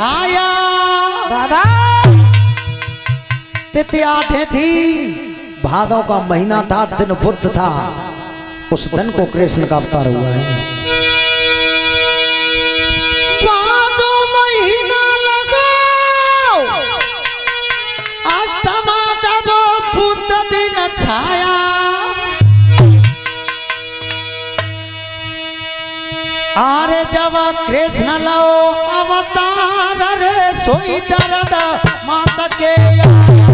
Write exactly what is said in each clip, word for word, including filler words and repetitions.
छाया बाबा तिथि आठे थी, भादों का महीना था, दिन बुध था। उस दिन को कृष्ण का अवतार हुआ है। भादों महीना लगाओ, अष्टमा तब बुध दिन छाया। आरे जब कृष्ण लो अवतार रे, सोई दर्द माता के आया।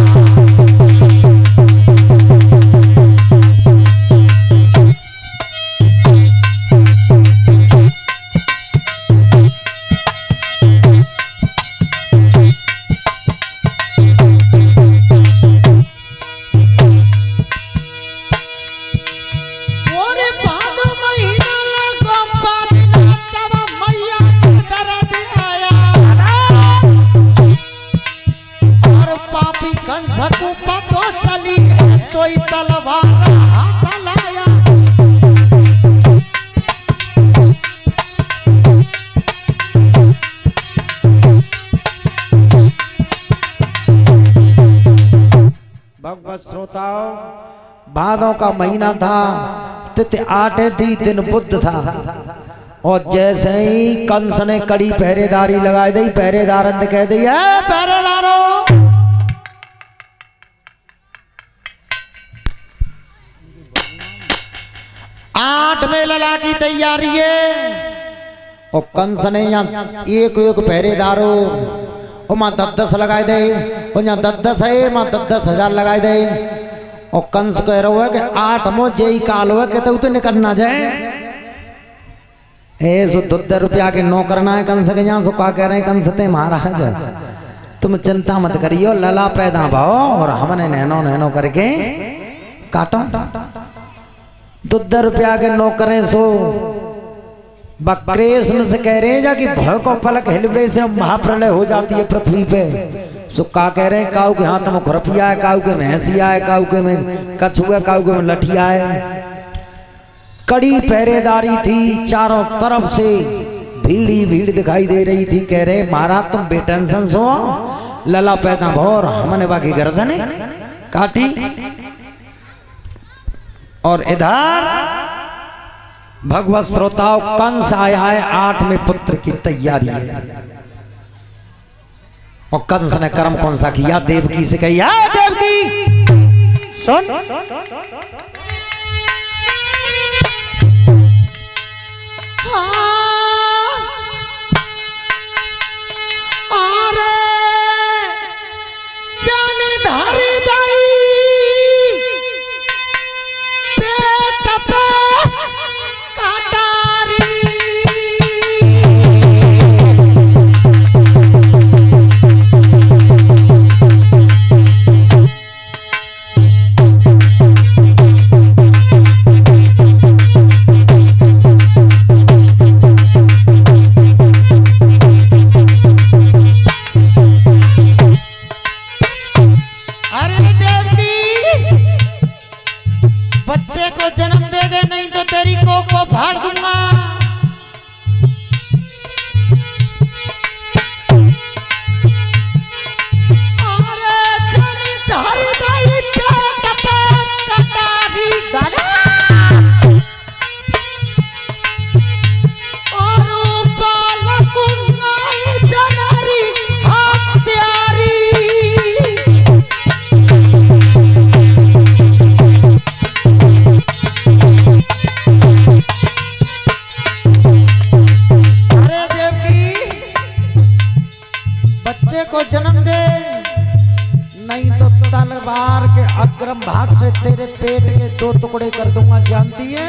सोई तलवार हाथ लाया। भगवत श्रोताओ, भादों का महीना था, तिथि आठे थी, दिन बुध था। और जैसे ही कंस ने कड़ी पहरेदारी लगाई दी, पहरेदार कह दी है पहरेदारों, आठ में लला की तैयारी है। और कंस ने यहाँ एक एक पहरेदारों और माँ दस दस लगाए दे, और यहाँ दस दस है माँ दस दस हजार लगाए दे। और कंस कह रहा है कि आठ मो जय काल हुआ कहते उतने निकलना जाए। ए सो दो रुपया के नो करना है कंस के यहाँ। सो क्या कह रहे हैं कंस ते महाराज, तुम चिंता मत करियो, लला पैदा भाओ और हमने नैनो नैनो करके काटो। दो रुपया के नो करें। सो कृष्ण से कह रहे हैं जा कि भय को पलक हिलवे से महाप्रलय हो जाती है पृथ्वी पे। सो का कह रहे हैं, काऊ के हाथ में खुरपिया है, काऊ के में भैंसिया है, काऊ के में कछुआ, काऊ के में लठिया है। कड़ी पहरेदारी थी, चारों तरफ से भीड़ी भीड़ दिखाई दे रही थी। कह रहे महाराज तुम बेटेंशन सो, लला पैदा भोर हमने बाकी गर्दन काटी। और इधर भगवत श्रोताओं, कंस आया है, आठ में पुत्र की तैयारी है। और कंस ने कर्म कौन सा किया? देवकी से कही, है देवकी सुन, अरे जाने धारी दाई पेट पे काटारी। बच्चे को जन्म दे दे, नहीं तो तेरी कोख को फाड़ दूंगा। अरे जानी धारी दाई पेट पे कटारी और बालक नाई जनरी हत्यारी। बच्चे को जन्म दे, नहीं तो तलवार के अग्रम भाग से तेरे पेट के दो टुकड़े कर दूंगा, जानती है?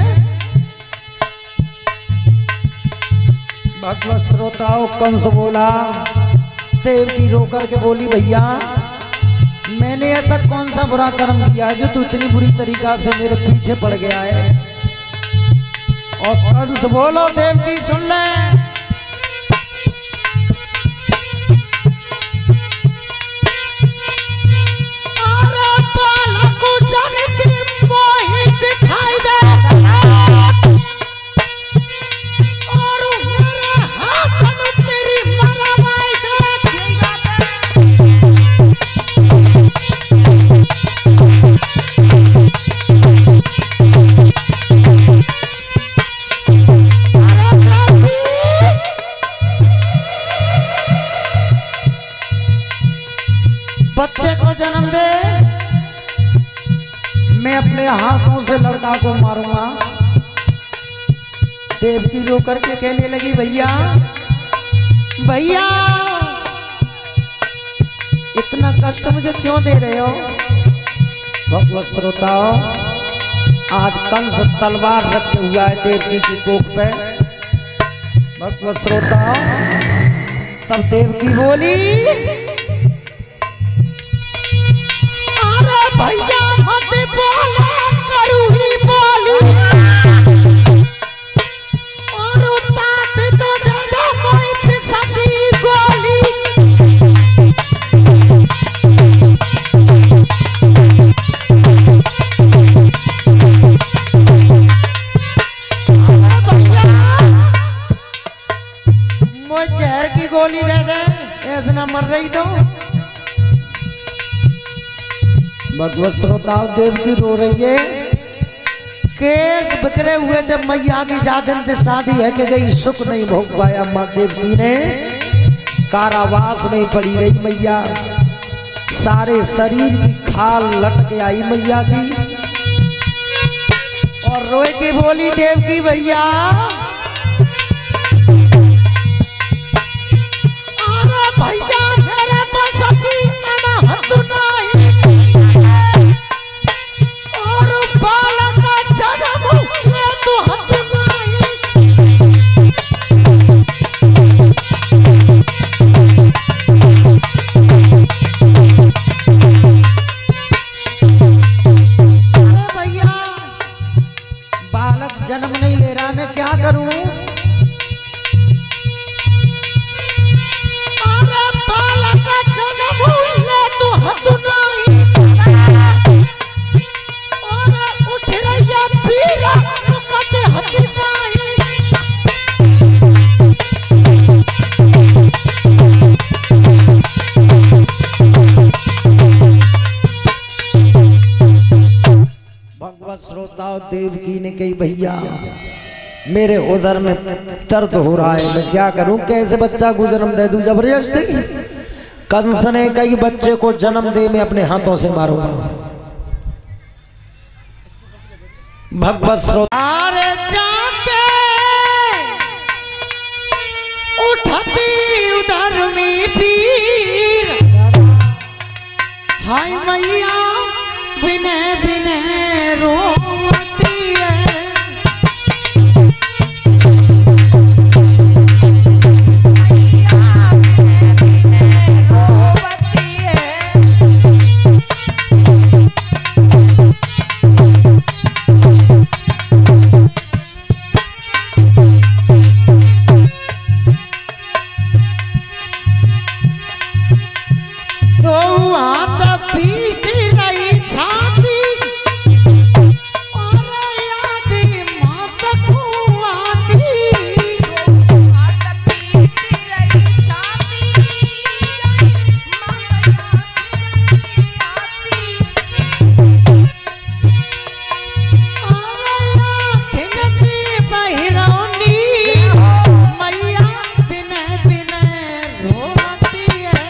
भगवत श्रोताओं, कंस बोला, देवकी रो करके बोली, भैया मैंने ऐसा कौन सा बुरा कर्म किया है जो तू इतनी बुरी तरीका से मेरे पीछे पड़ गया है? और कंस बोलो, देवकी सुन ले, दिखाई दे और मेरे हाथ में तेरी मरवाई दे मैं अपने हाथों से लड़का को मारूंगा। देवकी रो करके कहने लगी भैया भैया इतना कष्ट मुझे क्यों दे रहे हो। भगवत श्रोताओ, आज कंस तलवार रखे हुआ है देवकी की कोख पे। भगवत श्रोताओ, तब देवकी बोली, अरे भैया मत बोला करू ही बोली और उतात तो दादा मोई पिसकी गोली। मुझे जहर की गोली दे दे, ऐसे ना मर रही तो। भगवत श्रोताओ, देवकी रो रही है। केस बिखरे हुए जब मैया की जादिन से शादी है कि गई, सुख नहीं भोग पाया माँ देवकी ने। कारावास में पड़ी रही मैया, सारे शरीर की खाल लट के आई मैया की और रोए की बोली देवकी भैया अरे भैया मेरे पास अभी अनाहत नहीं और बालक का जन्म ले तो हद नहीं। अरे भैया बालक जन्म नहीं ले रहा, मैं क्या करूं। अरे बालक का जन्म ले तो हद नहीं और उठ रही पीरा कहते हद नहीं। भगवत श्रोताओ, देवकी ने कही भैया मेरे उदर में दर्द हो रहा है, मैं क्या करूं, कैसे बच्चा को जन्म दे दूं जबरदस्ती। कंस ने कई बच्चे को जन्म दे, मैं अपने हाथों से मारूंगा। भगवत श्रोता, अरे जाके उठती उधर में पीर हाय मैया बिने बिने रोती है। तो हाथ पीट रही छाती और याद मात को आती। हाथ पीट रही छाती और खिलती बहिरौनी मैया बिने बिने रोती है।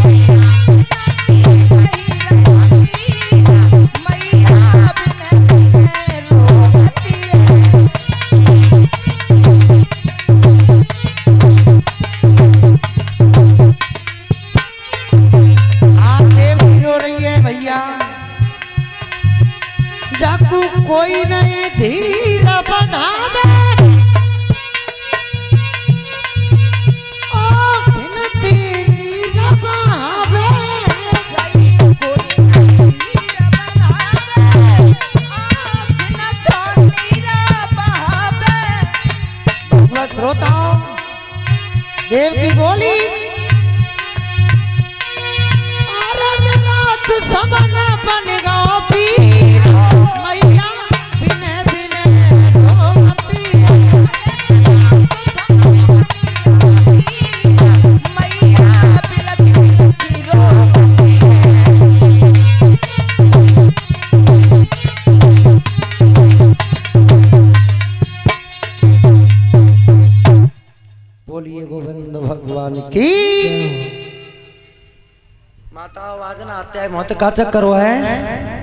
जाकू कोई नहीं धीर बधावे ओ घिनती नीर बहावे। भगवत श्रोताओं, देवकी बोली अरे मेरा दुश्मन बन गया पीर मैया बिने बिने रोती है। मैया बिलख बिलख रोती है। बोलिए गोविंद भगवान की। की माता आवाज ना आते है, मौत का चक्कर है।